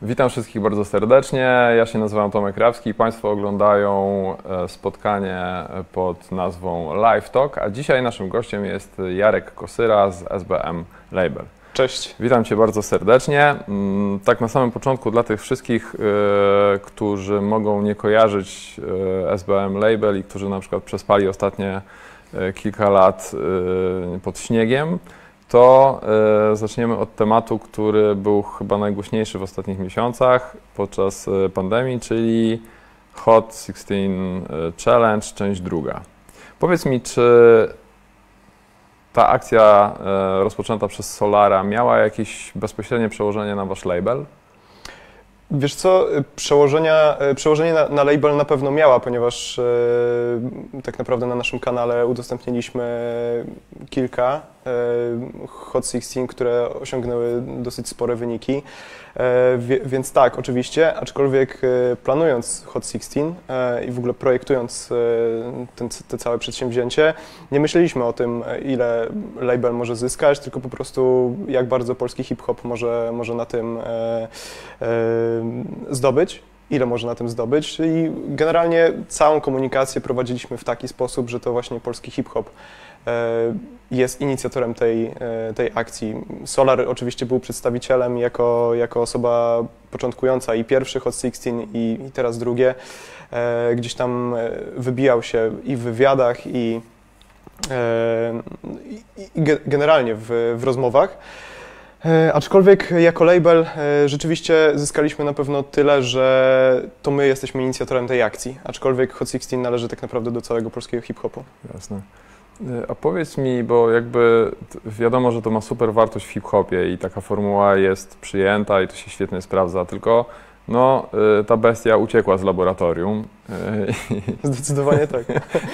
Witam wszystkich bardzo serdecznie. Ja się nazywam Tomek Rawski i Państwo oglądają spotkanie pod nazwą Live Talk, a dzisiaj naszym gościem jest Jarek Kosyra z SBM Label. Cześć. Witam Cię bardzo serdecznie. Tak na samym początku dla tych wszystkich, którzy mogą nie kojarzyć SBM Label i którzy na przykład przespali ostatnie kilka lat pod śniegiem, to zaczniemy od tematu, który był chyba najgłośniejszy w ostatnich miesiącach podczas pandemii, czyli Hot 16 Challenge, część druga. Powiedz mi, czy ta akcja rozpoczęta przez Solara miała jakieś bezpośrednie przełożenie na Wasz label? Wiesz co, przełożenie na label na pewno miała, ponieważ tak naprawdę na naszym kanale udostępniliśmy kilka Hot 16, które osiągnęły dosyć spore wyniki, więc tak, oczywiście, aczkolwiek planując Hot 16 i w ogóle projektując te całe przedsięwzięcie, nie myśleliśmy o tym, ile label może zyskać, tylko po prostu jak bardzo polski hip-hop może na tym zdobyć, ile może na tym zdobyć i generalnie całą komunikację prowadziliśmy w taki sposób, że to właśnie polski hip-hop jest inicjatorem tej akcji. Solar oczywiście był przedstawicielem jako osoba początkująca i pierwszy Hot 16 i teraz drugie. Gdzieś tam wybijał się i w wywiadach i generalnie w rozmowach. Aczkolwiek jako label rzeczywiście zyskaliśmy na pewno tyle, że to my jesteśmy inicjatorem tej akcji. Aczkolwiek Hot 16 należy tak naprawdę do całego polskiego hip-hopu. Jasne. A powiedz mi, bo jakby wiadomo, że to ma super wartość w hip-hopie i taka formuła jest przyjęta i to się świetnie sprawdza, tylko no, ta bestia uciekła z laboratorium. Zdecydowanie tak.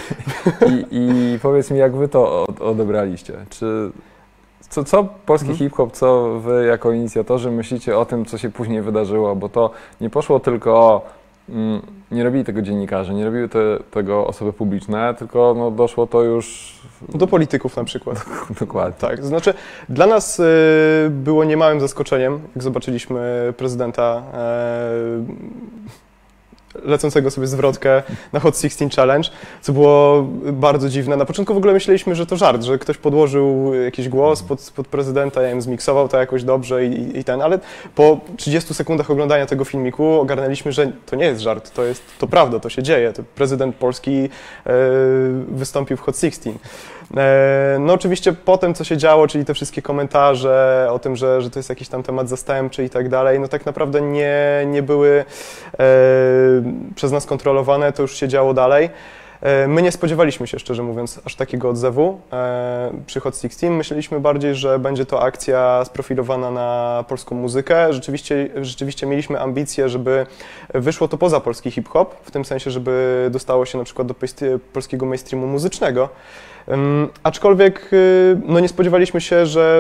I powiedz mi, jak wy to odebraliście? Co polski hip-hop, co wy jako inicjatorzy myślicie o tym, co się później wydarzyło? Bo to nie poszło tylko, nie robili tego dziennikarze, nie robiły tego osoby publiczne, tylko no, doszło to już do polityków na przykład. Dokładnie. Tak, to znaczy dla nas było niemałym zaskoczeniem, jak zobaczyliśmy prezydenta lecącego sobie zwrotkę na Hot 16 Challenge, co było bardzo dziwne. Na początku w ogóle myśleliśmy, że to żart, że ktoś podłożył jakiś głos pod prezydenta, ja wiem, zmiksował to jakoś dobrze ale po 30 sekundach oglądania tego filmiku ogarnęliśmy, że to nie jest żart, to prawda, to się dzieje. To prezydent Polski wystąpił w Hot 16. No oczywiście potem, co się działo, czyli te wszystkie komentarze o tym, że to jest jakiś tam temat zastępczy i tak dalej, no tak naprawdę nie były przez nas kontrolowane, to już się działo dalej. My nie spodziewaliśmy się, szczerze mówiąc, aż takiego odzewu przy Hot 16. Myśleliśmy bardziej, że będzie to akcja sprofilowana na polską muzykę. Rzeczywiście mieliśmy ambicje, żeby wyszło to poza polski hip-hop, w tym sensie, żeby dostało się na przykład do polskiego mainstreamu muzycznego. Aczkolwiek no nie spodziewaliśmy się, że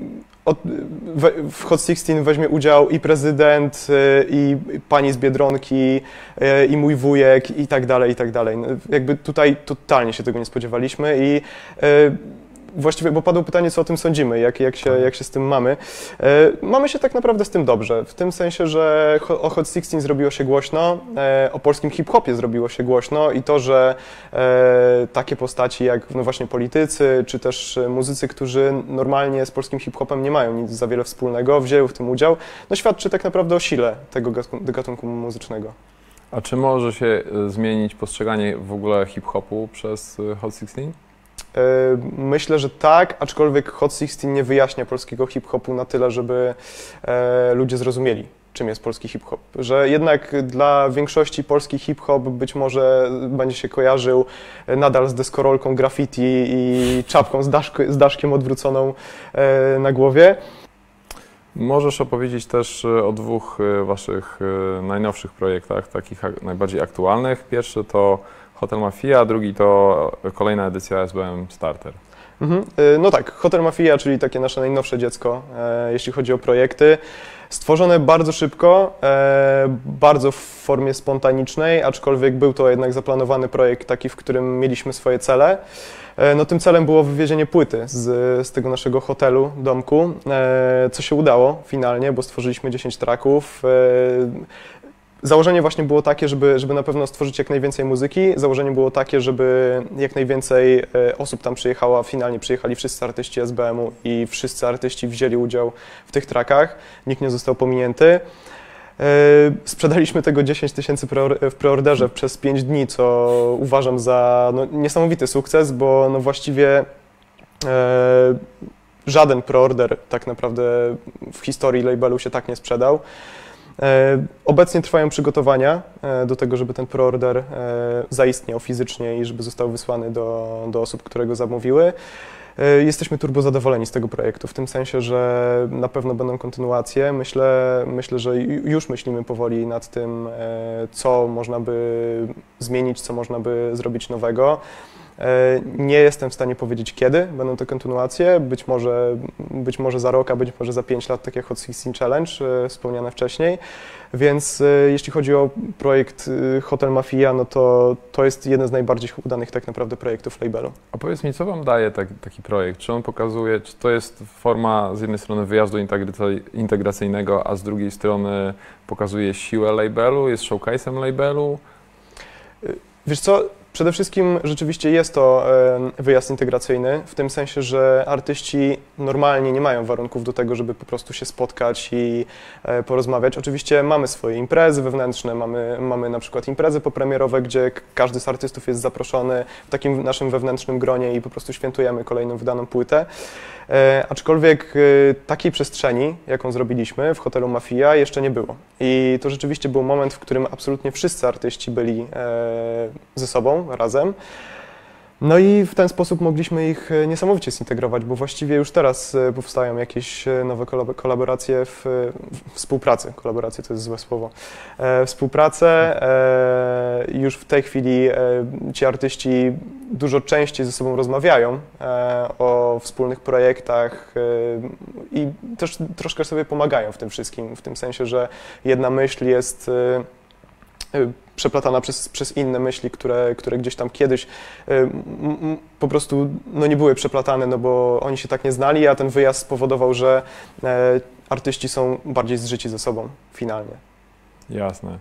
w Hot 16 weźmie udział i prezydent, i pani z Biedronki, i mój wujek, i tak dalej, i tak dalej. Jakby tutaj totalnie się tego nie spodziewaliśmy i właściwie, bo padło pytanie, co o tym sądzimy, jak się z tym mamy. Mamy się tak naprawdę z tym dobrze, w tym sensie, że o Hot 16 zrobiło się głośno, o polskim hip-hopie zrobiło się głośno i to, że takie postaci jak no właśnie politycy, czy też muzycy, którzy normalnie z polskim hip-hopem nie mają nic za wiele wspólnego, wzięły w tym udział, no świadczy tak naprawdę o sile tego gatunku muzycznego. A czy może się zmienić postrzeganie w ogóle hip-hopu przez Hot 16? Myślę, że tak, aczkolwiek Hot 16 nie wyjaśnia polskiego hip-hopu na tyle, żeby ludzie zrozumieli, czym jest polski hip-hop. Że jednak dla większości polski hip-hop być może będzie się kojarzył nadal z deskorolką graffiti i czapką z daszkiem odwróconą na głowie. Możesz opowiedzieć też o dwóch waszych najnowszych projektach, takich najbardziej aktualnych. Pierwszy to Hotel Mafia, a drugi to kolejna edycja SBM Starter. No tak, Hotel Mafia, czyli takie nasze najnowsze dziecko, jeśli chodzi o projekty. Stworzone bardzo szybko, bardzo w formie spontanicznej, aczkolwiek był to jednak zaplanowany projekt taki, w którym mieliśmy swoje cele. No, tym celem było wywiezienie płyty z tego naszego hotelu, domku, co się udało finalnie, bo stworzyliśmy 10 tracków. Założenie właśnie było takie, żeby na pewno stworzyć jak najwięcej muzyki. Założenie było takie, żeby jak najwięcej osób tam przyjechało, a finalnie przyjechali wszyscy artyści SBM-u i wszyscy artyści wzięli udział w tych trackach. Nikt nie został pominięty. Sprzedaliśmy tego 10 tysięcy w preorderze przez 5 dni, co uważam za niesamowity sukces, bo no właściwie żaden preorder tak naprawdę w historii labelu się tak nie sprzedał. Obecnie trwają przygotowania do tego, żeby ten preorder zaistniał fizycznie i żeby został wysłany do osób, które go zamówiły. Jesteśmy turbo zadowoleni z tego projektu, w tym sensie, że na pewno będą kontynuacje. Myślę, że już myślimy powoli nad tym, co można by zmienić, co można by zrobić nowego. Nie jestem w stanie powiedzieć, kiedy będą te kontynuacje, być może za rok, a być może za 5 lat, tak jak Hot 16 Challenge wspomniane wcześniej, więc jeśli chodzi o projekt Hotel Mafia, no to jest jeden z najbardziej udanych tak naprawdę projektów labelu. A powiedz mi, co Wam daje taki projekt? Czy on pokazuje, czy to jest forma z jednej strony wyjazdu integracyjnego, a z drugiej strony pokazuje siłę labelu, jest showcase'em labelu? Wiesz co? Przede wszystkim rzeczywiście jest to wyjazd integracyjny, w tym sensie, że artyści normalnie nie mają warunków do tego, żeby po prostu się spotkać i porozmawiać. Oczywiście mamy swoje imprezy wewnętrzne, mamy na przykład imprezy popremierowe, gdzie każdy z artystów jest zaproszony w takim naszym wewnętrznym gronie i po prostu świętujemy kolejną wydaną płytę. Aczkolwiek takiej przestrzeni, jaką zrobiliśmy w hotelu Mafia, jeszcze nie było. I to rzeczywiście był moment, w którym absolutnie wszyscy artyści byli ze sobą, razem. No i w ten sposób mogliśmy ich niesamowicie zintegrować, bo właściwie już teraz powstają jakieś nowe kolaboracje współpracy. Kolaboracje to jest złe słowo. Współpracę. Już w tej chwili ci artyści dużo częściej ze sobą rozmawiają o wspólnych projektach i też troszkę sobie pomagają w tym wszystkim, w tym sensie, że jedna myśl jest przeplatana przez inne myśli, które gdzieś tam kiedyś po prostu nie były przeplatane, no bo oni się tak nie znali, a ten wyjazd spowodował, że artyści są bardziej zżyci ze sobą finalnie. Jasne.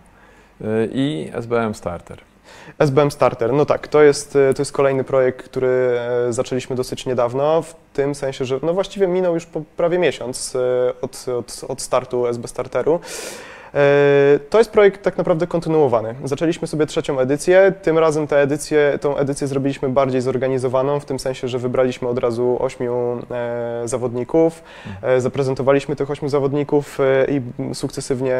I SBM Starter. SBM Starter, no tak, to jest kolejny projekt, który zaczęliśmy dosyć niedawno, w tym sensie, że no właściwie minął już prawie miesiąc od startu SB Starteru. To jest projekt tak naprawdę kontynuowany. Zaczęliśmy sobie 3. edycję, tym razem tą edycję zrobiliśmy bardziej zorganizowaną, w tym sensie, że wybraliśmy od razu 8 zawodników, zaprezentowaliśmy tych 8 zawodników i sukcesywnie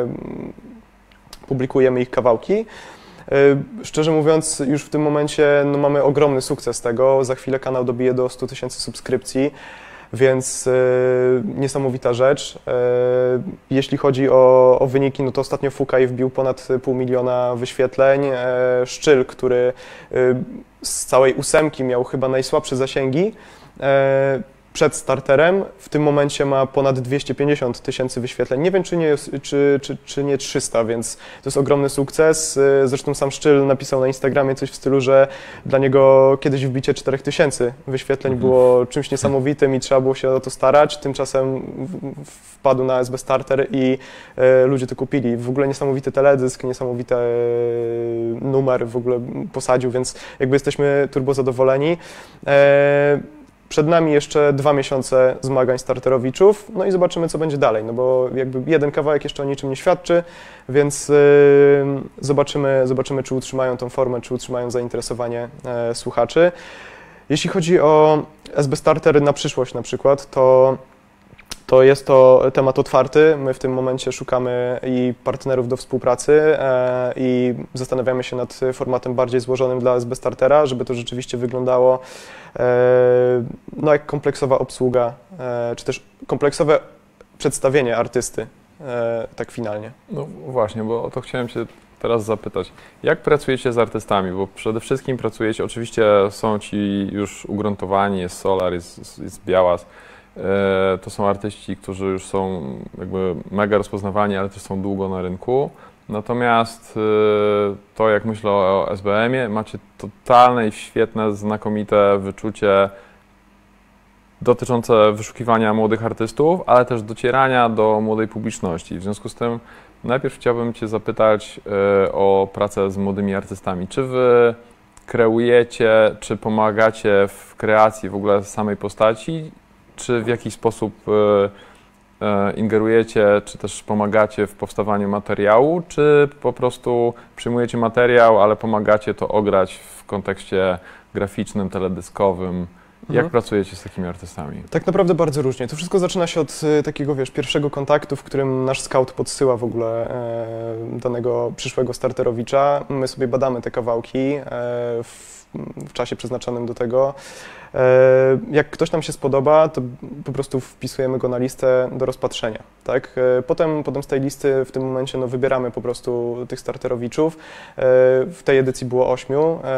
publikujemy ich kawałki. Szczerze mówiąc, już w tym momencie mamy ogromny sukces tego, za chwilę kanał dobije do 100 000 subskrypcji. Więc niesamowita rzecz. Jeśli chodzi o wyniki, no to ostatnio Fukaj wbił ponad 500 000 wyświetleń. Szczyl, który z całej 8 miał chyba najsłabsze zasięgi przed starterem, w tym momencie ma ponad 250 000 wyświetleń. Nie wiem, czy nie 300, więc to jest ogromny sukces. Zresztą sam Szczyl napisał na Instagramie coś w stylu, że dla niego kiedyś wbicie 4000 wyświetleń było czymś niesamowitym i trzeba było się o to starać. Tymczasem wpadł na SB Starter i ludzie to kupili. W ogóle niesamowity teledysk, niesamowity numer w ogóle posadził, więc jakby jesteśmy turbo zadowoleni. Przed nami jeszcze 2 miesiące zmagań starterowiczów, no i zobaczymy, co będzie dalej, no bo jakby jeden kawałek jeszcze o niczym nie świadczy, więc zobaczymy, czy utrzymają tą formę, czy utrzymają zainteresowanie słuchaczy. Jeśli chodzi o SB Starter na przyszłość na przykład, to jest to temat otwarty. My w tym momencie szukamy i partnerów do współpracy i zastanawiamy się nad formatem bardziej złożonym dla SB Startera, żeby to rzeczywiście wyglądało jak kompleksowa obsługa, czy też kompleksowe przedstawienie artysty, tak finalnie. No właśnie, bo o to chciałem Cię teraz zapytać, jak pracujecie z artystami? Bo przede wszystkim pracujecie, oczywiście są ci już ugruntowani, jest Solar, jest Białas. To są artyści, którzy już są jakby mega rozpoznawani, ale też są długo na rynku. Natomiast to, jak myślę o SBM-ie, macie totalne i świetne, znakomite wyczucie dotyczące wyszukiwania młodych artystów, ale też docierania do młodej publiczności. W związku z tym najpierw chciałbym Cię zapytać o pracę z młodymi artystami. Czy Wy kreujecie, czy pomagacie w kreacji w ogóle samej postaci, czy w jakiś sposób ingerujecie, czy też pomagacie w powstawaniu materiału, czy po prostu przyjmujecie materiał, ale pomagacie to ograć w kontekście graficznym, teledyskowym? Jak pracujecie z takimi artystami? Tak naprawdę bardzo różnie. To wszystko zaczyna się od takiego, pierwszego kontaktu, w którym nasz scout podsyła w ogóle danego przyszłego starterowicza. My sobie badamy te kawałki w czasie przeznaczonym do tego. Jak ktoś nam się spodoba, to po prostu wpisujemy go na listę do rozpatrzenia, tak? Potem z tej listy w tym momencie wybieramy po prostu tych starterowiczów. W tej edycji było 8.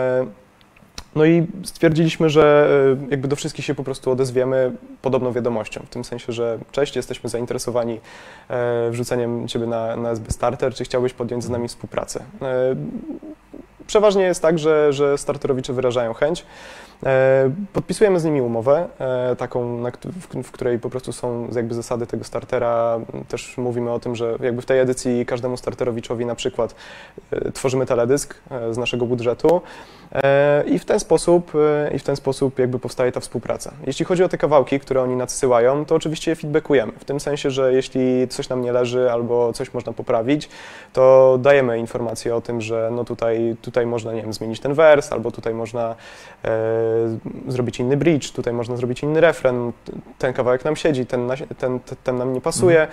No i stwierdziliśmy, że jakby do wszystkich się po prostu odezwiemy podobną wiadomością, w tym sensie, że cześć, jesteśmy zainteresowani wrzuceniem Ciebie na SB Starter, czy chciałbyś podjąć z nami współpracę? Przeważnie jest tak, że starterowicze wyrażają chęć. Podpisujemy z nimi umowę, taką, w której po prostu są jakby zasady tego startera. Też mówimy o tym, że jakby w tej edycji każdemu starterowiczowi na przykład tworzymy teledysk z naszego budżetu i w ten sposób jakby powstaje ta współpraca. Jeśli chodzi o te kawałki, które oni nadsyłają, to oczywiście je feedbackujemy, w tym sensie, że jeśli coś nam nie leży albo coś można poprawić, to dajemy informację o tym, że no tutaj można, nie wiem, zmienić ten wers, albo tutaj można zrobić inny bridge, tutaj można zrobić inny refren, ten kawałek nam siedzi, ten nam nie pasuje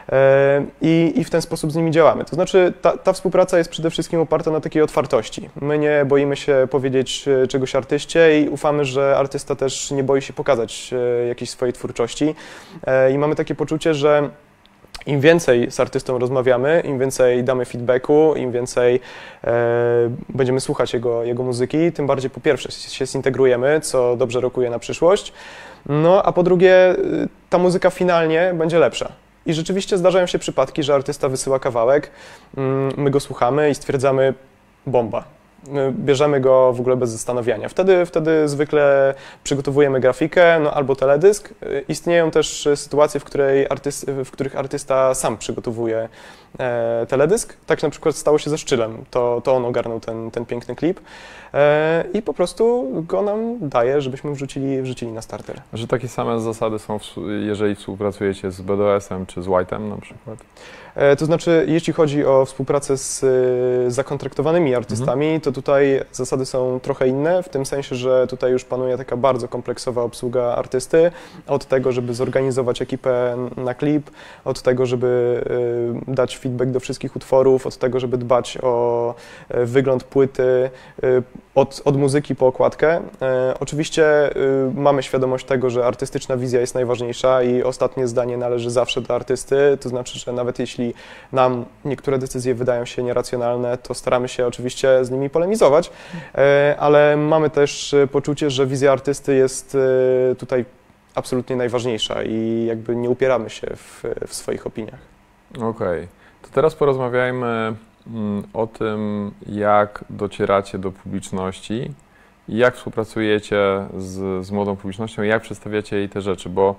i w ten sposób z nimi działamy. To znaczy ta współpraca jest przede wszystkim oparta na takiej otwartości. My nie boimy się powiedzieć czegoś artyście i ufamy, że artysta też nie boi się pokazać jakiejś swojej twórczości i mamy takie poczucie, że im więcej z artystą rozmawiamy, im więcej damy feedbacku, im więcej będziemy słuchać jego muzyki, tym bardziej po pierwsze się zintegrujemy, co dobrze rokuje na przyszłość, no a po drugie ta muzyka finalnie będzie lepsza. I rzeczywiście zdarzają się przypadki, że artysta wysyła kawałek, my go słuchamy i stwierdzamy bomba. Bierzemy go w ogóle bez zastanowienia. Wtedy zwykle przygotowujemy grafikę, no albo teledysk. Istnieją też sytuacje, w których artysta sam przygotowuje teledysk. Tak na przykład stało się ze Szczylem. To on ogarnął ten piękny klip i po prostu go nam daje, żebyśmy wrzucili na starter. Że takie same zasady są, jeżeli współpracujecie z BDS-em czy z White'em na przykład? To znaczy, jeśli chodzi o współpracę z zakontraktowanymi artystami, to tutaj zasady są trochę inne, w tym sensie, że tutaj już panuje taka bardzo kompleksowa obsługa artysty, od tego, żeby zorganizować ekipę na klip, od tego, żeby dać feedback do wszystkich utworów, od tego, żeby dbać o wygląd płyty, od muzyki po okładkę. Oczywiście mamy świadomość tego, że artystyczna wizja jest najważniejsza i ostatnie zdanie należy zawsze do artysty, to znaczy, że nawet jeśli nam niektóre decyzje wydają się nieracjonalne, to staramy się oczywiście z nimi polemizować, ale mamy też poczucie, że wizja artysty jest tutaj absolutnie najważniejsza i jakby nie upieramy się w swoich opiniach. Okej. To teraz porozmawiajmy o tym, jak docieracie do publiczności i jak współpracujecie z młodą publicznością i jak przedstawiacie jej te rzeczy, bo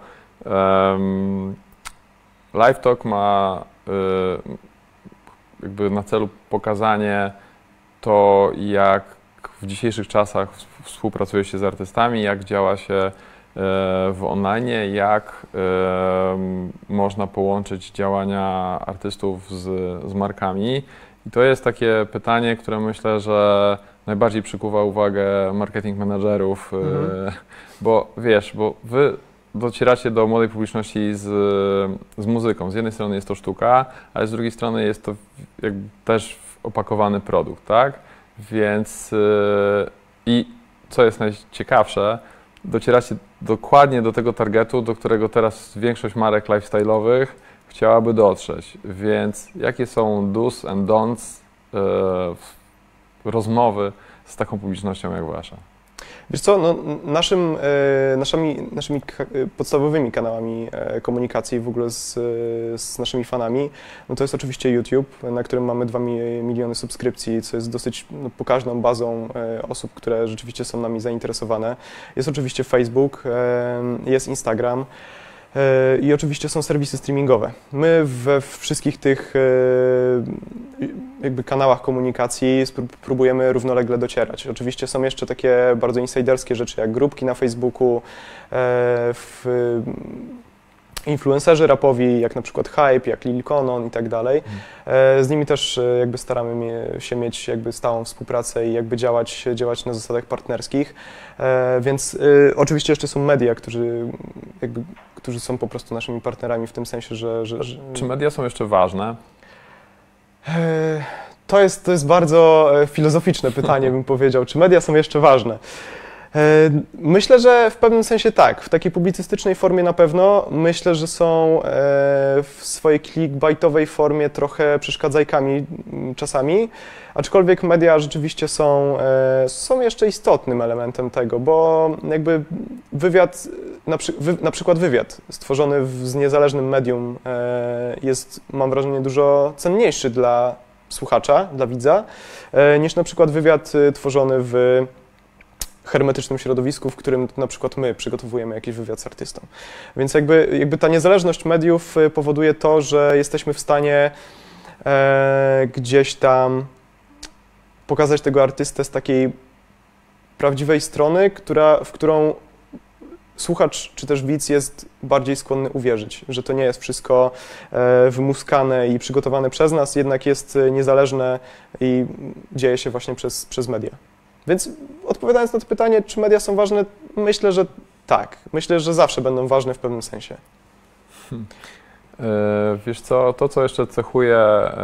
Live Talk ma jakby na celu pokazanie to, jak w dzisiejszych czasach współpracuje się z artystami, jak działa się w online, jak można połączyć działania artystów z markami. I to jest takie pytanie, które myślę, że najbardziej przykuwa uwagę marketing managerów, bo wiesz, bo wy docieracie do młodej publiczności z muzyką. Z jednej strony jest to sztuka, ale z drugiej strony jest to jakby też opakowany produkt, tak? Więc i co jest najciekawsze, docieracie dokładnie do tego targetu, do którego teraz większość marek lifestyle'owych chciałaby dotrzeć. Więc jakie są do's and don'ts rozmowy z taką publicznością jak wasza? Wiesz co, no, naszymi podstawowymi kanałami komunikacji w ogóle z naszymi fanami, no to jest oczywiście YouTube, na którym mamy 2 miliony subskrypcji, co jest dosyć pokaźną bazą osób, które rzeczywiście są nami zainteresowane. Jest oczywiście Facebook, jest Instagram. I oczywiście są serwisy streamingowe. My we wszystkich tych jakby kanałach komunikacji próbujemy równolegle docierać. Oczywiście są jeszcze takie bardzo insiderskie rzeczy, jak grupki na Facebooku, influencerzy rapowi, jak na przykład Hype, jak Lil Conon i tak dalej. Z nimi też jakby staramy się mieć jakby stałą współpracę i jakby działać na zasadach partnerskich. Więc oczywiście jeszcze są media, którzy są po prostu naszymi partnerami w tym sensie, że... Czy media są jeszcze ważne? To jest bardzo filozoficzne pytanie, bym powiedział. Czy media są jeszcze ważne? Myślę, że w pewnym sensie tak. W takiej publicystycznej formie na pewno. Myślę, że są w swojej clickbaitowej formie trochę przeszkadzajkami czasami, aczkolwiek media rzeczywiście są jeszcze istotnym elementem tego, bo jakby wywiad, na przykład wywiad stworzony z niezależnym medium jest, mam wrażenie, dużo cenniejszy dla słuchacza, dla widza, niż na przykład wywiad tworzony w hermetycznym środowisku, w którym na przykład my przygotowujemy jakiś wywiad z artystą. Więc jakby ta niezależność mediów powoduje to, że jesteśmy w stanie gdzieś tam pokazać tego artystę z takiej prawdziwej strony, w którą słuchacz czy też widz jest bardziej skłonny uwierzyć, że to nie jest wszystko wymuskane i przygotowane przez nas, jednak jest niezależne i dzieje się właśnie przez media. Więc odpowiadając na to pytanie, czy media są ważne, myślę, że tak. Myślę, że zawsze będą ważne w pewnym sensie. Wiesz co, to co jeszcze cechuje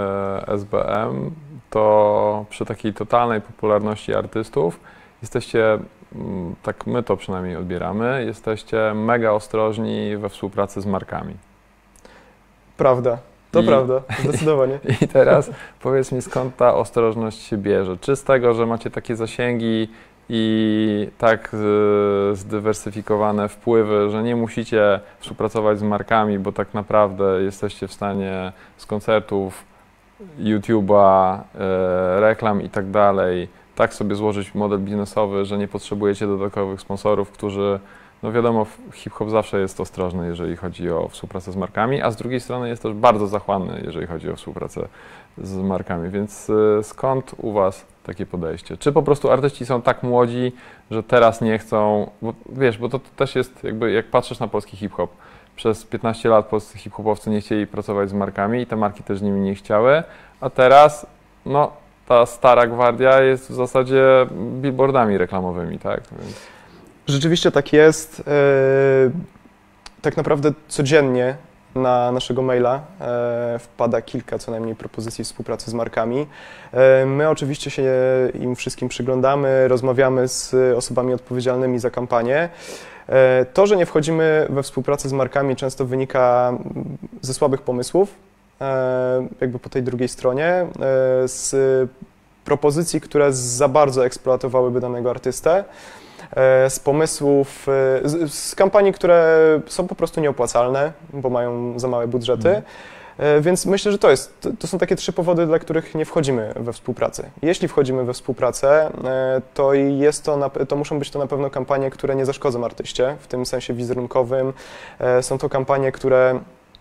SBM, to przy takiej totalnej popularności artystów jesteście, tak my to przynajmniej odbieramy, jesteście mega ostrożni we współpracy z markami. Prawda. To prawda, zdecydowanie. I teraz powiedz mi, skąd ta ostrożność się bierze? Czy z tego, że macie takie zasięgi i tak zdywersyfikowane wpływy, że nie musicie współpracować z markami, bo tak naprawdę jesteście w stanie z koncertów, YouTube'a, reklam i tak dalej, tak sobie złożyć model biznesowy, że nie potrzebujecie dodatkowych sponsorów, którzy, no wiadomo, hip-hop zawsze jest ostrożny, jeżeli chodzi o współpracę z markami, a z drugiej strony jest też bardzo zachłanny, jeżeli chodzi o współpracę z markami, więc skąd u was takie podejście? Czy po prostu artyści są tak młodzi, że teraz nie chcą, bo wiesz, bo to też jest jakby, jak patrzysz na polski hip-hop, przez 15 lat polscy hip-hopowcy nie chcieli pracować z markami i te marki też z nimi nie chciały, a teraz, no, ta stara gwardia jest w zasadzie billboardami reklamowymi, tak? Więc... Rzeczywiście tak jest. Tak naprawdę codziennie na naszego maila wpada kilka co najmniej propozycji współpracy z markami. My oczywiście się im wszystkim przyglądamy, rozmawiamy z osobami odpowiedzialnymi za kampanię. To, że nie wchodzimy we współpracę z markami, często wynika ze słabych pomysłów, jakby po tej drugiej stronie, z propozycji, które za bardzo eksploatowałyby danego artystę, z pomysłów, z kampanii, które są po prostu nieopłacalne, bo mają za małe budżety. Więc myślę, że to są takie 3 powody, dla których nie wchodzimy we współpracę. Jeśli wchodzimy we współpracę, to muszą być to na pewno kampanie, które nie zaszkodzą artyście, w tym sensie wizerunkowym. Są to kampanie, które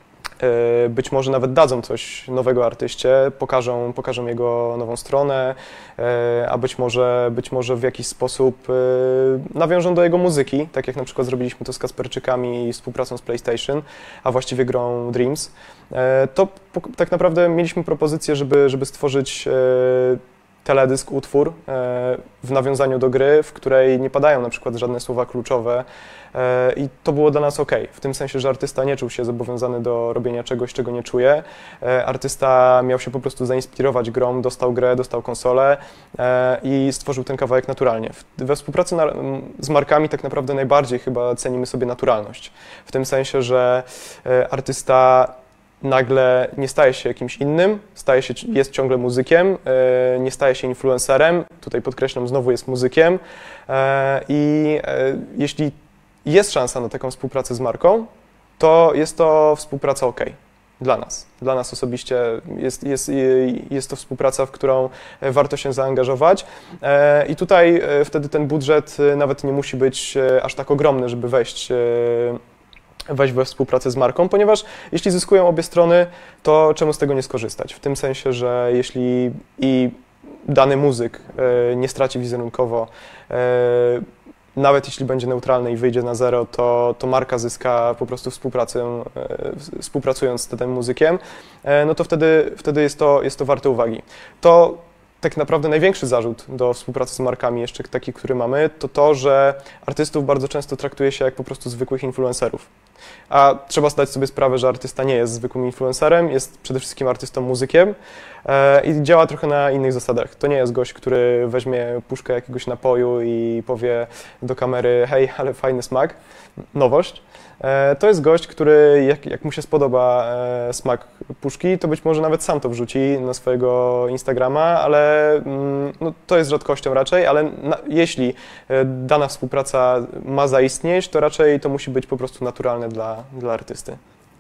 być może nawet dadzą coś nowego artyście, pokażą jego nową stronę, a być może w jakiś sposób nawiążą do jego muzyki, tak jak na przykład zrobiliśmy to z Kasperczykami i współpracą z PlayStation, a właściwie grą Dreams. To tak naprawdę mieliśmy propozycję, żeby stworzyć teledysk, utwór w nawiązaniu do gry, w której nie padają na przykład żadne słowa kluczowe i to było dla nas ok, w tym sensie, że artysta nie czuł się zobowiązany do robienia czegoś, czego nie czuje. Artysta miał się po prostu zainspirować grą, dostał grę, dostał konsolę i stworzył ten kawałek naturalnie. We współpracy z markami tak naprawdę najbardziej chyba cenimy sobie naturalność, w tym sensie, że artysta nagle nie staje się kimś innym, jest ciągle muzykiem, nie staje się influencerem, tutaj podkreślam, znowu jest muzykiem i jeśli jest szansa na taką współpracę z marką, to jest to współpraca OK dla nas. Dla nas osobiście jest to współpraca, w którą warto się zaangażować i tutaj wtedy ten budżet nawet nie musi być aż tak ogromny, żeby wejść we współpracę z marką, ponieważ jeśli zyskują obie strony, to czemu z tego nie skorzystać? W tym sensie, że jeśli i dany muzyk nie straci wizerunkowo, nawet jeśli będzie neutralny i wyjdzie na zero, to marka zyska po prostu współpracując z tym muzykiem, no to wtedy jest to warte uwagi. To tak naprawdę największy zarzut do współpracy z markami, jeszcze taki, który mamy, to, że artystów bardzo często traktuje się jak po prostu zwykłych influencerów. A trzeba zdać sobie sprawę, że artysta nie jest zwykłym influencerem, jest przede wszystkim artystą, muzykiem i działa trochę na innych zasadach. To nie jest gość, który weźmie puszkę jakiegoś napoju i powie do kamery: hej, ale fajny smak, nowość. To jest gość, który jak mu się spodoba smak puszki, to być może nawet sam to wrzuci na swojego Instagrama, ale no, to jest rzadkością raczej, ale jeśli dana współpraca ma zaistnieć, to raczej to musi być po prostu naturalne dla artysty.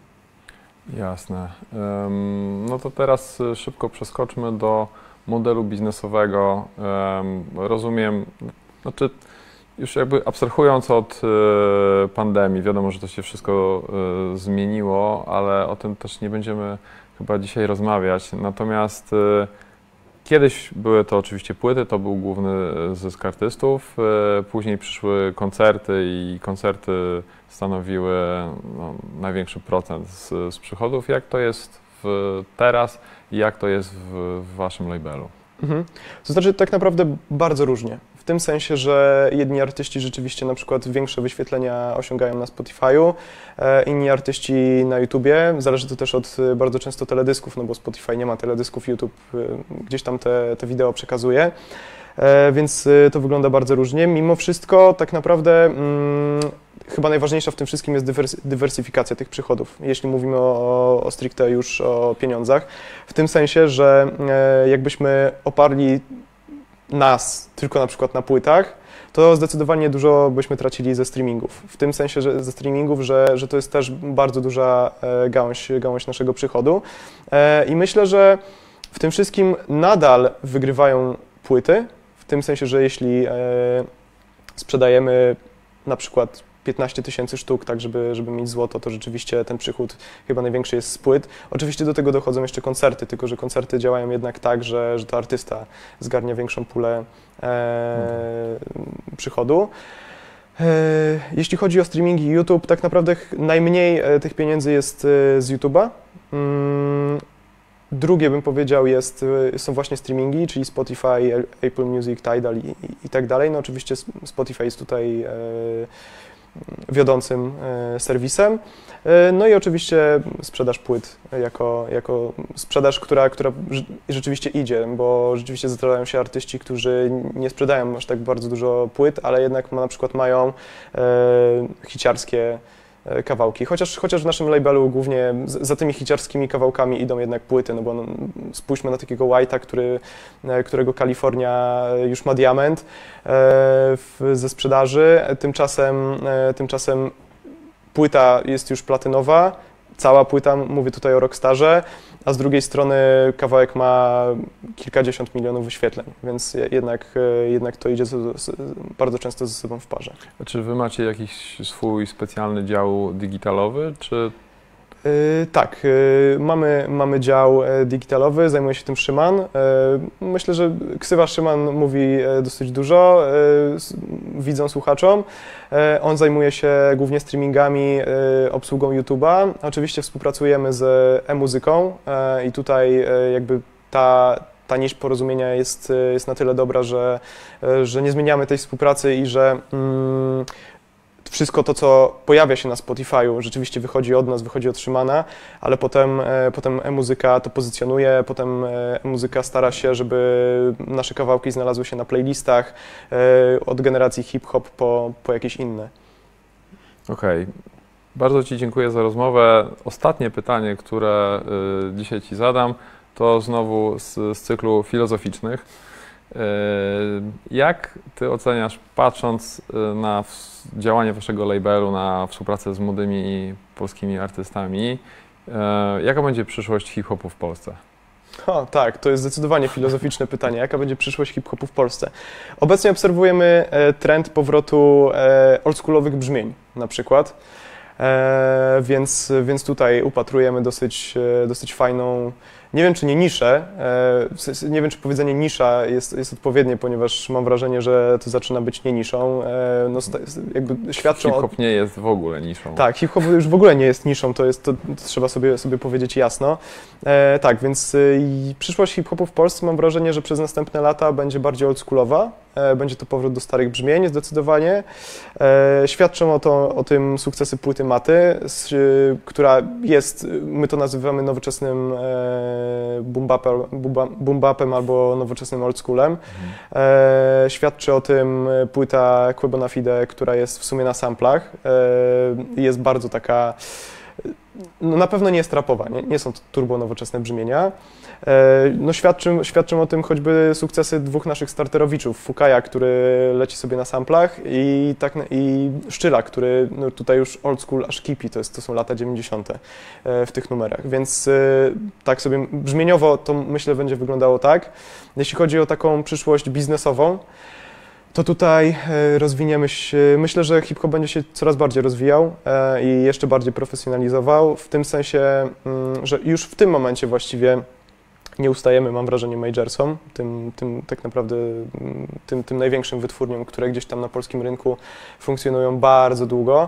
Jasne. No to teraz szybko przeskoczmy do modelu biznesowego. Rozumiem, znaczy już jakby abstrahując od pandemii, wiadomo, że to się wszystko zmieniło, ale o tym też nie będziemy chyba dzisiaj rozmawiać. Natomiast kiedyś były to oczywiście płyty, to był główny zysk artystów, później przyszły koncerty i koncerty stanowiły największy procent z przychodów. Jak to jest teraz i jak to jest w waszym labelu? To znaczy tak naprawdę bardzo różnie. W tym sensie, że jedni artyści rzeczywiście na przykład większe wyświetlenia osiągają na Spotify'u, inni artyści na YouTubie. Zależy to też od bardzo często teledysków, no bo Spotify nie ma teledysków, YouTube gdzieś tam te wideo przekazuje, więc to wygląda bardzo różnie. Mimo wszystko tak naprawdę chyba najważniejsza w tym wszystkim jest dywersyfikacja tych przychodów, jeśli mówimy o stricte już o pieniądzach. W tym sensie, że jakbyśmy oparli nas tylko na przykład na płytach, to zdecydowanie dużo byśmy tracili ze streamingów. W tym sensie, że ze streamingów, że to jest też bardzo duża gałąź naszego przychodu. I myślę, że w tym wszystkim nadal wygrywają płyty, w tym sensie, że jeśli sprzedajemy na przykład 15 000 sztuk, tak żeby mieć złoto, to rzeczywiście ten przychód chyba największy jest z płyt. Oczywiście do tego dochodzą jeszcze koncerty, tylko że koncerty działają jednak tak, że to artysta zgarnia większą pulę przychodu. Jeśli chodzi o streamingi i YouTube, tak naprawdę najmniej tych pieniędzy jest z YouTube'a. Drugie, bym powiedział, są właśnie streamingi, czyli Spotify, Apple Music, Tidal i tak dalej. No oczywiście Spotify jest tutaj wiodącym serwisem. No i oczywiście sprzedaż płyt jako sprzedaż, która rzeczywiście idzie, bo rzeczywiście zdarzają się artyści, którzy nie sprzedają aż tak bardzo dużo płyt, ale jednak na przykład mają hiciarskie kawałki. Chociaż w naszym labelu głównie za tymi hiciarskimi kawałkami idą jednak płyty, no bo spójrzmy na takiego White'a, którego Kalifornia już ma diament ze sprzedaży, tymczasem płyta jest już platynowa, cała płyta, mówię tutaj o Rockstarze, a z drugiej strony kawałek ma kilkadziesiąt milionów wyświetleń, więc jednak to idzie bardzo często ze sobą w parze. A czy wy macie jakiś swój specjalny dział digitalowy, czy? Tak, mamy dział digitalowy, zajmuje się tym Szyman. Myślę, że ksywa Szyman mówi dosyć dużo widzom, słuchaczom. On zajmuje się głównie streamingami, obsługą YouTube'a. Oczywiście współpracujemy z e-muzyką i tutaj jakby ta nić porozumienia jest na tyle dobra, że nie zmieniamy tej współpracy i że wszystko to, co pojawia się na Spotify'u, rzeczywiście wychodzi od nas, wychodzi od Szymana, ale potem e-muzyka to pozycjonuje, potem e-muzyka stara się, żeby nasze kawałki znalazły się na playlistach od generacji hip-hop po jakieś inne. Okej. Bardzo Ci dziękuję za rozmowę. Ostatnie pytanie, które dzisiaj Ci zadam, to znowu z cyklu filozoficznych. Jak Ty oceniasz, patrząc na działanie Waszego labelu, na współpracę z młodymi polskimi artystami, jaka będzie przyszłość hip-hopu w Polsce? O, tak, to jest zdecydowanie filozoficzne pytanie. Jaka będzie przyszłość hip-hopu w Polsce? Obecnie obserwujemy trend powrotu oldschoolowych brzmień na przykład, więc tutaj upatrujemy dosyć fajną, nie wiem czy nie niszę, nie wiem czy powiedzenie nisza jest odpowiednie, ponieważ mam wrażenie, że to zaczyna być nie niszą. No, jakby świadczą Hip-hop nie jest w ogóle niszą. Tak, hip-hop już w ogóle nie jest niszą, to trzeba sobie powiedzieć jasno. Tak, więc przyszłość hip-hopu w Polsce mam wrażenie, że przez następne lata będzie bardziej oldschoolowa. Będzie to powrót do starych brzmień zdecydowanie. Świadczą o tym sukcesy płyty Maty, która jest, my to nazywamy nowoczesnym boom-bapem albo nowoczesnym oldschoolem. Świadczy o tym płyta Quebo na Fide, która jest w sumie na samplach. Jest bardzo taka, no na pewno nie jest rapowa, nie są to turbo nowoczesne brzmienia. No świadczą o tym choćby sukcesy dwóch naszych starterowiczów, Fukaja, który leci sobie na samplach i Szczyla, który no tutaj już old school aż kipi, to są lata 90. w tych numerach, więc tak sobie brzmieniowo to myślę będzie wyglądało tak. Jeśli chodzi o taką przyszłość biznesową, to tutaj rozwiniemy się, myślę, że hip-hop będzie się coraz bardziej rozwijał i jeszcze bardziej profesjonalizował, w tym sensie, że już w tym momencie właściwie nie ustajemy, mam wrażenie, majorsom, tym tak naprawdę tym największym wytwórniom, które gdzieś tam na polskim rynku funkcjonują bardzo długo.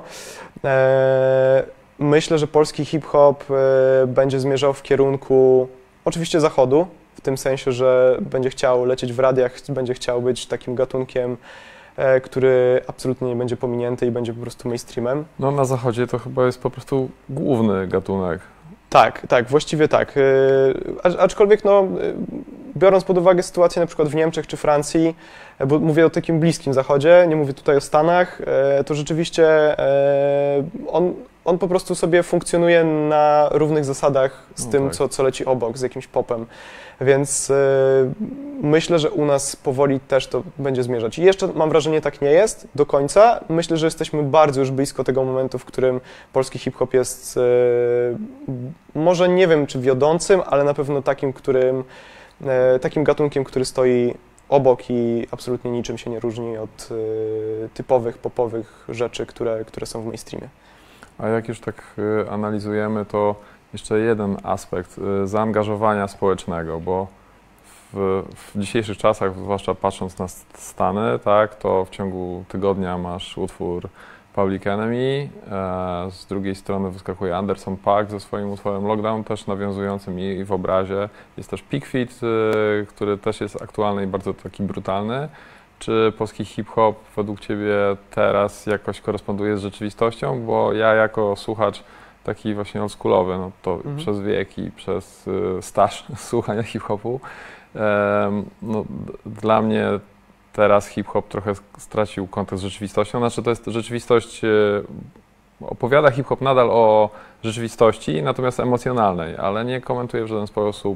Myślę, że polski hip-hop będzie zmierzał w kierunku oczywiście zachodu, w tym sensie, że będzie chciał lecieć w radiach, będzie chciał być takim gatunkiem, który absolutnie nie będzie pominięty i będzie po prostu mainstreamem. No na zachodzie to chyba jest po prostu główny gatunek. Tak, właściwie tak. Aczkolwiek no, biorąc pod uwagę sytuację na przykład w Niemczech czy Francji, bo mówię o takim bliskim zachodzie, nie mówię tutaj o Stanach, to rzeczywiście on po prostu sobie funkcjonuje na równych zasadach z tym, tak. co leci obok, z jakimś popem. Więc myślę, że u nas powoli też to będzie zmierzać. I jeszcze mam wrażenie, tak nie jest do końca. Myślę, że jesteśmy bardzo już blisko tego momentu, w którym polski hip-hop jest może nie wiem czy wiodącym, ale na pewno takim gatunkiem, który stoi obok i absolutnie niczym się nie różni od typowych, popowych rzeczy, które są w mainstreamie. A jak już tak analizujemy, to jeszcze jeden aspekt zaangażowania społecznego, bo w dzisiejszych czasach, zwłaszcza patrząc na Stany, tak, to w ciągu tygodnia masz utwór Public Enemy, z drugiej strony wyskakuje Anderson .Paak ze swoim utworem Lockdown, też nawiązującym i w obrazie. Jest też Peak Feat, który też jest aktualny i bardzo taki brutalny. Czy polski hip-hop według Ciebie teraz jakoś koresponduje z rzeczywistością? Bo ja jako słuchacz taki właśnie oldschoolowy, no to przez wieki, przez staż słuchania hip-hopu, no, dla mnie teraz hip-hop trochę stracił kontakt z rzeczywistością. Znaczy to jest rzeczywistość, opowiada hip-hop nadal o rzeczywistości, natomiast emocjonalnej, ale nie komentuje w żaden sposób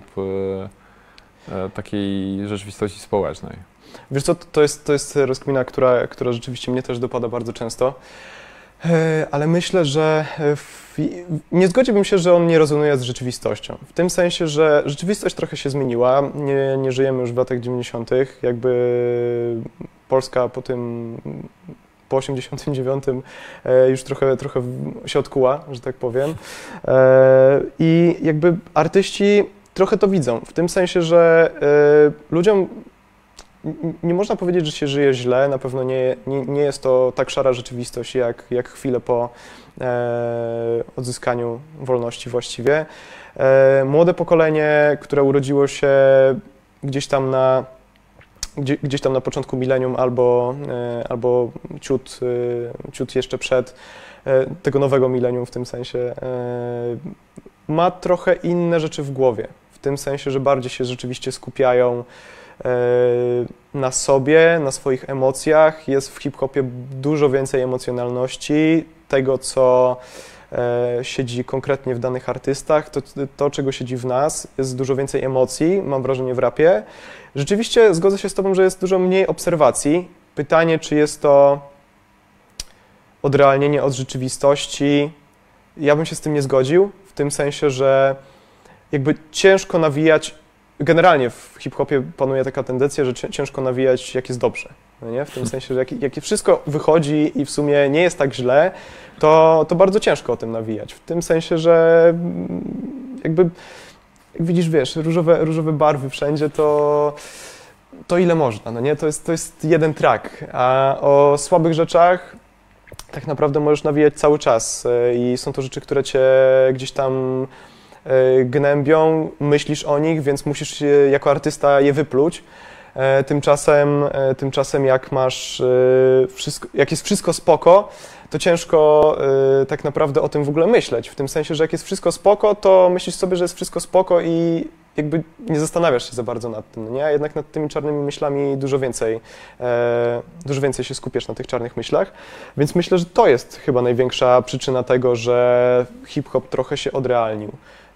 takiej rzeczywistości społecznej. Wiesz co, to jest rozkmina, która rzeczywiście mnie też dopada bardzo często, ale myślę, że nie zgodziłbym się, że on nie rezonuje z rzeczywistością. W tym sensie, że rzeczywistość trochę się zmieniła, nie żyjemy już w latach 90., jakby Polska po 89 już trochę się odkuła, że tak powiem. I jakby artyści trochę to widzą, w tym sensie, że ludziom nie można powiedzieć, że się żyje źle, na pewno nie jest to tak szara rzeczywistość jak chwilę po odzyskaniu wolności właściwie. Młode pokolenie, które urodziło się gdzieś tam na początku milenium albo ciut jeszcze przed tego nowego milenium w tym sensie, ma trochę inne rzeczy w głowie, w tym sensie, że bardziej się rzeczywiście skupiają na sobie, na swoich emocjach. Jest w hip-hopie dużo więcej emocjonalności, tego, co siedzi konkretnie w danych artystach, to, czego siedzi w nas, jest dużo więcej emocji, mam wrażenie, w rapie. Rzeczywiście zgodzę się z Tobą, że jest dużo mniej obserwacji. Pytanie, czy jest to odrealnienie od rzeczywistości. Ja bym się z tym nie zgodził, w tym sensie, że jakby ciężko nawijać, generalnie w hip-hopie panuje taka tendencja, że ciężko nawijać, jak jest dobrze. No nie? W tym sensie, że jak wszystko wychodzi i w sumie nie jest tak źle, to bardzo ciężko o tym nawijać. W tym sensie, że jakby, jak widzisz, wiesz, różowe barwy wszędzie, to ile można, no nie? To jest jeden track, a o słabych rzeczach tak naprawdę możesz nawijać cały czas i są to rzeczy, które cię gdzieś tam gnębią, myślisz o nich, więc musisz jako artysta je wypluć. Tymczasem jak masz jak jest wszystko spoko, to ciężko tak naprawdę o tym w ogóle myśleć. W tym sensie, że jak jest wszystko spoko, to myślisz sobie, że jest wszystko spoko i jakby nie zastanawiasz się za bardzo nad tym, nie? A jednak nad tymi czarnymi myślami dużo więcej się skupiasz na tych czarnych myślach. Więc myślę, że to jest chyba największa przyczyna tego, że hip-hop trochę się odrealnił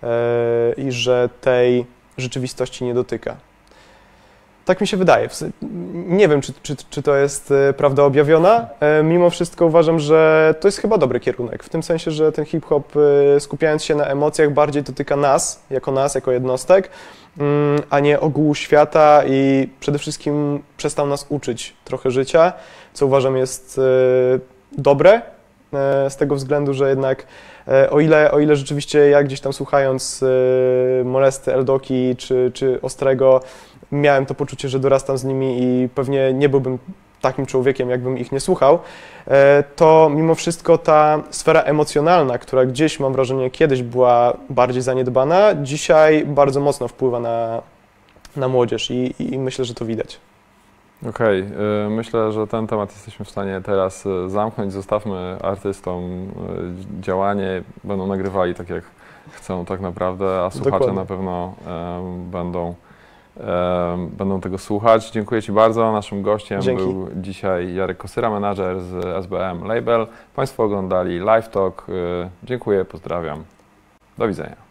i że tej rzeczywistości nie dotyka. Tak mi się wydaje. Nie wiem, czy to jest prawda objawiona. Mimo wszystko uważam, że to jest chyba dobry kierunek. W tym sensie, że ten hip-hop, skupiając się na emocjach, bardziej dotyka nas, jako jednostek, a nie ogółu świata i przede wszystkim przestał nas uczyć trochę życia, co uważam jest dobre, z tego względu, że jednak o ile rzeczywiście ja gdzieś tam słuchając Molesty, Eldoki czy Ostrego, miałem to poczucie, że dorastam z nimi i pewnie nie byłbym takim człowiekiem, jakbym ich nie słuchał, to mimo wszystko ta sfera emocjonalna, która gdzieś, mam wrażenie, kiedyś była bardziej zaniedbana, dzisiaj bardzo mocno wpływa na młodzież i myślę, że to widać. Okej, myślę, że ten temat jesteśmy w stanie teraz zamknąć. Zostawmy artystom działanie, będą nagrywali tak, jak chcą tak naprawdę, a słuchacze Dokładnie. na pewno będą tego słuchać. Dziękuję Ci bardzo. Naszym gościem Dzięki. był dzisiaj Jarek Kosyra, menadżer z SBM Label. Państwo oglądali Live Talk. Dziękuję, pozdrawiam. Do widzenia.